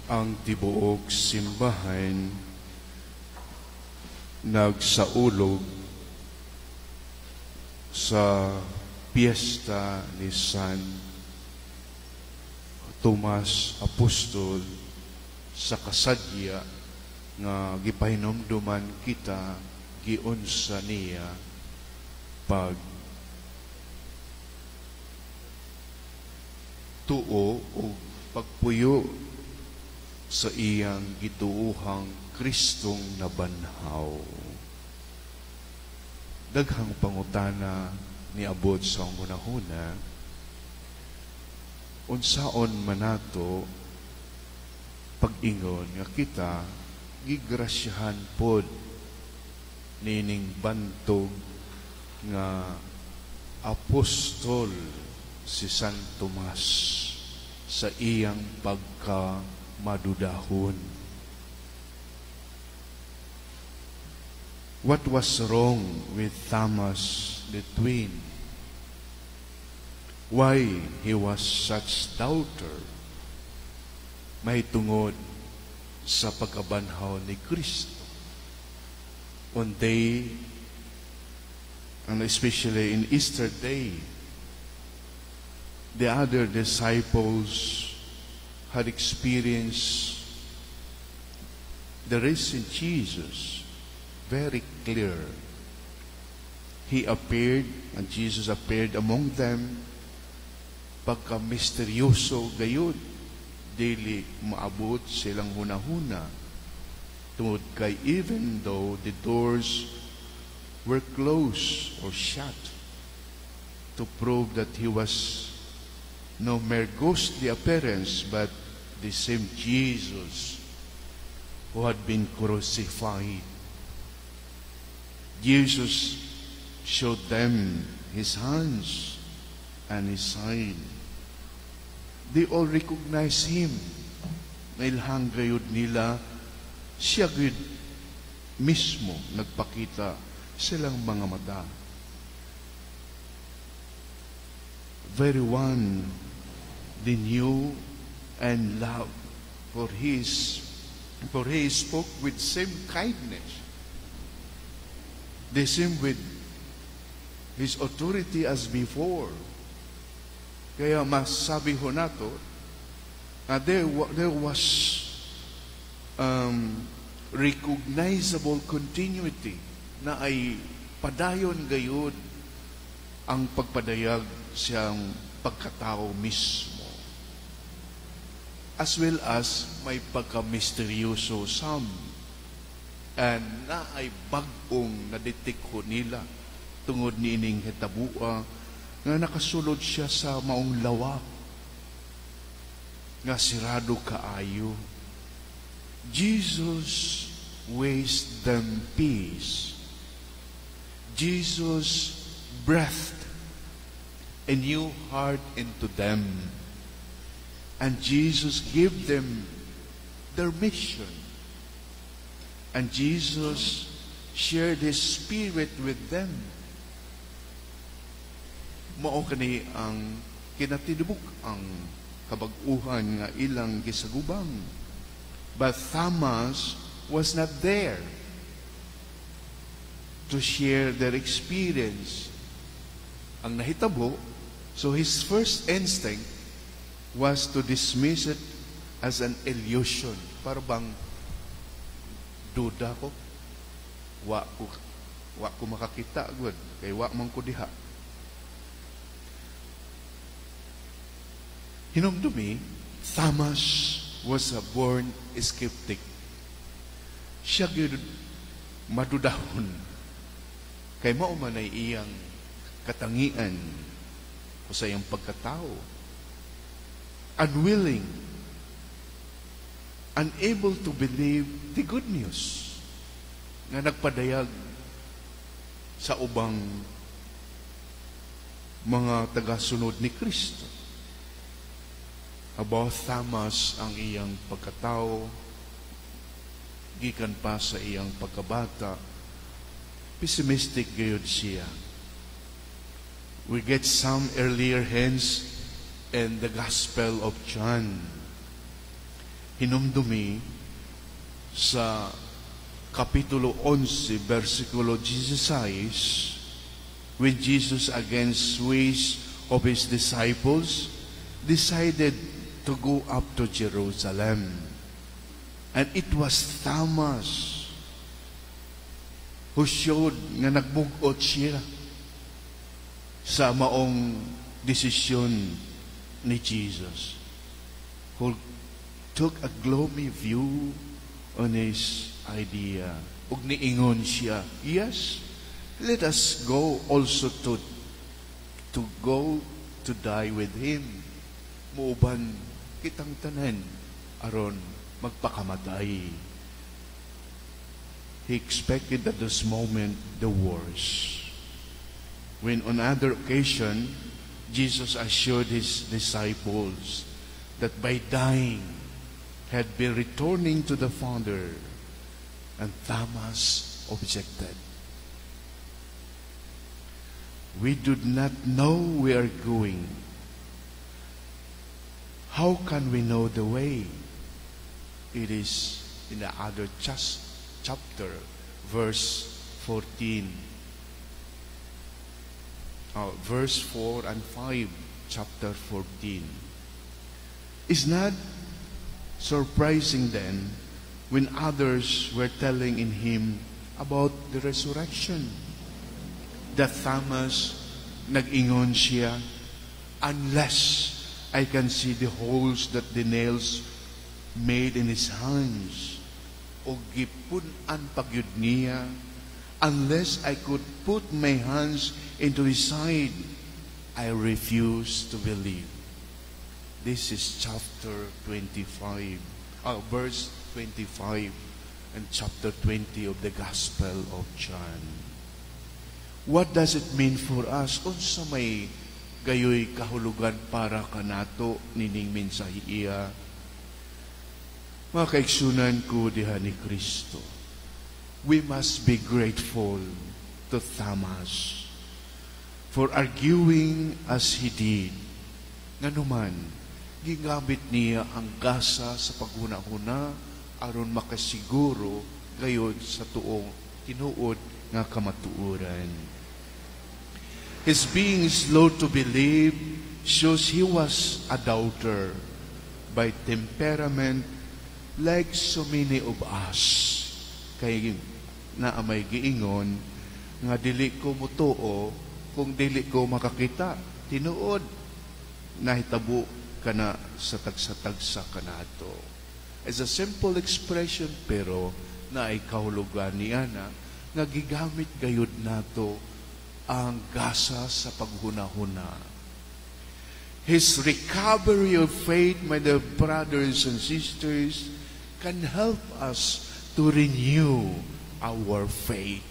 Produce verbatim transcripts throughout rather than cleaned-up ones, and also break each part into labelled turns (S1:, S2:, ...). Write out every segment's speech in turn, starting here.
S1: ang tibuok simbahan nagsaulog sa piyesta ni San Tomas Apostol sa kasadya nga gipahinomduman kita giunsa niya pag tuo o pagpuyo sa iyang gituuhang Kristong nabanhaw. Daghang pangutana ni abot sa hunahuna, unsaon manato pag-ingon nga kita gigrasyahan pod nining bantog nga apostol si San Tomas sa iyang pagkamadudahon. What was wrong with Thomas the twin? Why he was such doubter? May tungod sa pagkabanhaw ni Kristo. On day, and especially in Easter day, the other disciples had experienced the risen Jesus very clear. He appeared, and Jesus appeared among them, pagka misteryoso gayud, dili maabot silang hunahuna. Tungod kay even though the doors were closed or shut, to prove that he was no mere ghostly appearance, but the same Jesus who had been crucified. Jesus showed them his hands and his side. They all recognized him. Nailhang gayud nila, siya gayud mismo nagpakita silang mga mata. Very one they knew and loved, for his for he spoke with same kindness, the same with his authority as before. Kaya masabi ho nato na there, there was um, recognizable continuity na ay padayon gayud ang pagpadayag siyang pagkatao mismo, as well as may pagka-misteryoso some, and na ay bagong nadetekho nila tungod nining hitabua nga nakasulod siya sa maong lawak nga sirado kaayo. Jesus weighs them peace. Jesus breathed a new heart into them, and Jesus gave them their mission, and Jesus shared His Spirit with them. Mao kani ang kinatidbuk ang kabag-uhan nga ilang gisagubang. But Thomas was not there to share their experience. Ang nahitabo, so his first instinct was to dismiss it as an illusion. Para bang duda ko, wa ko, wa ko makakita agad, kay wa man ko diha. Hinumdumi, Thomas was a born skeptic. Siya gyud madudahon, kay mao man ay iyang katangian o sa iyang pagkatao. Unwilling, unable to believe the good news nga nagpadayag sa ubang mga tagasunod ni Kristo. About Thomas ang iyang pagkatao, gikan pa sa iyang pagkabata, pessimistic gayud siya. We get some earlier hints in the Gospel of John. hinumdumi sa Kapitulo eleven, versikulo sixteen, when Jesus, against wish of His disciples, decided to go up to Jerusalem. And it was Thomas who showed nga nagbugot siya sa maong desisyon ni Jesus, who took a gloomy view on his idea. Ug niingon siya, yes, let us go also to to go to die with Him. Muuban kitang tanan aron magpakamatay. He expected at this moment the worst. When on other occasion, Jesus assured His disciples that by dying, had been returning to the Father, and Thomas objected. We do not know where we are going. How can we know the way? It is in the other chapter, verse fourteen. Uh, verse four and five, chapter fourteen. Is not surprising then when others were telling in him about the resurrection, that Thomas nag-ingon siya, unless I can see the holes that the nails made in his hands, o gipun-an pagyud niya, unless I could put my hands into his side, I refuse to believe. This is chapter twenty-five, uh, verse twenty-five, and chapter twenty of the Gospel of John. What does it mean for us? Unsa may gayoy kahulugan para kanato nining mensahe iya? Mga kaigsunan ko diha ni Kristo, we must be grateful to Thomas for arguing as he did. Nganuman, gingamit niya ang gasa sa paghuna-huna aron makasiguro gayon sa tuong tinuod nga kamatuoran. His being slow to believe shows he was a doubter by temperament, like so many of us. Kay naamay giingon nga dili ko mutuo kung dili ko makakita. Tinuod, nahitabo ka na sa tagsa-tagsa kanato. As a simple expression, pero na ay kahulugan niya na nga gigamit gayud nato ang gasa sa paghuna-huna. His recovery of faith, my dear brothers and sisters, can help us to renew our faith.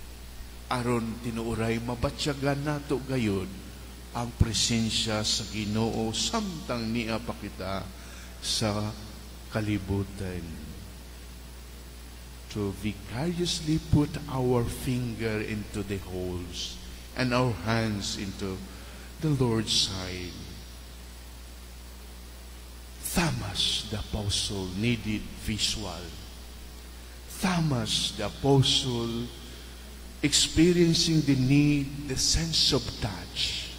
S1: Aron tinuuray mabatsyagan nato gayud ang presensya sa Ginoo samtang niya pakita sa kalibutan. To vicariously put our finger into the holes and our hands into the Lord's side. Thomas the Apostle needed visual. Thomas the Apostle experiencing the need, the sense of touch.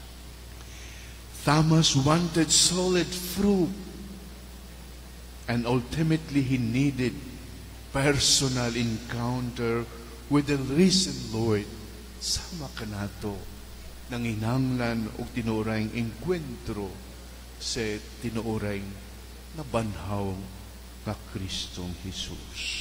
S1: Thomas wanted solid fruit, and ultimately he needed personal encounter with the risen Lord. Sama ka nato nanginanglan o tinuorang enkwentro sa tinuorang nabanhaw na Kristong Jesus.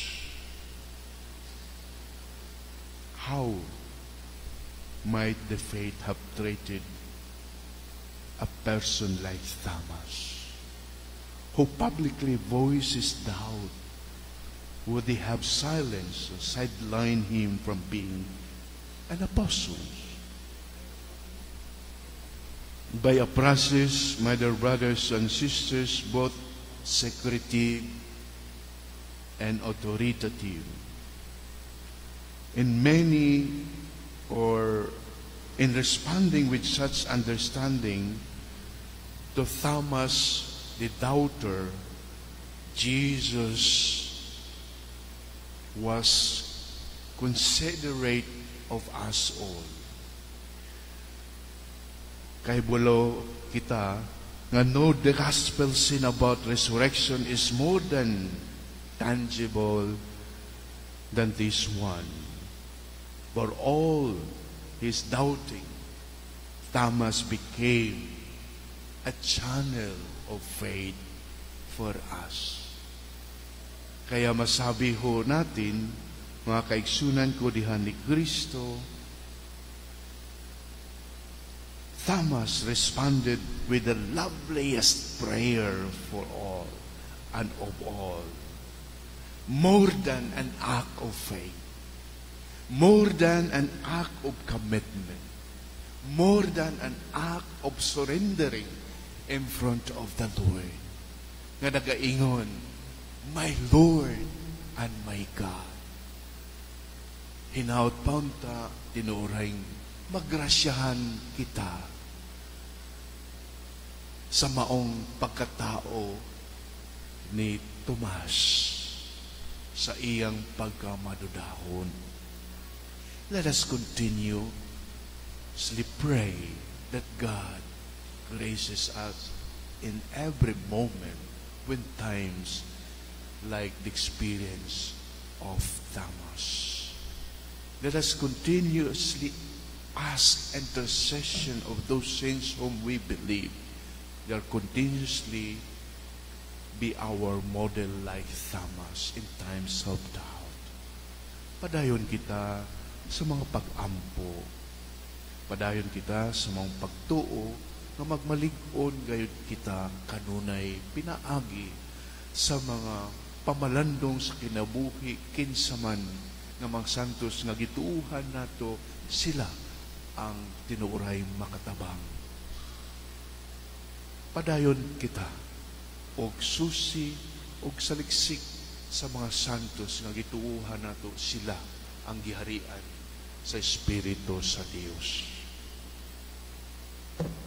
S1: How might the faith have treated a person like Thomas, who publicly voices doubt? Would they have silenced or sidelined him from being an apostle? By a process, my dear brothers and sisters, both secretive and authoritative, in many or in responding with such understanding to Thomas the doubter, Jesus was considerate of us all. Kay bulo kita nga no, the gospel sin about resurrection is more than tangible than this one. For all his doubting, Thomas became a channel of faith for us. Kaya masabi ho natin, mga kaigsunan ko dihan ni Kristo, Thomas responded with the loveliest prayer for all and of all. More than an act of faith, more than an act of commitment, more than an act of surrendering in front of the Lord. Nga nagaingon, my Lord and my God. Hinaut paunta, tinuring, magrasyahan kita sa maong pagkatao ni Tomas sa iyang pagkamadudahon. Let us continue to pray that God graces us in every moment when times like the experience of Thomas. Let us continuously ask intercession of those saints whom we believe. They are continuously be our model like Thomas in times of doubt. Padayon kita sa mga pag-ampo. Padayon kita sa mga pagtuo na magmalig-on gayud kita kanunay pinaagi sa mga pamalandong sa kinabuhi kinsaman ng mga santos nga gituuhan nato, sila ang tinuray makatabang. Padayon kita og susi og saliksik sa mga santos nga gituuhan nato, sila ang giharian sa Espiritu sa Dios.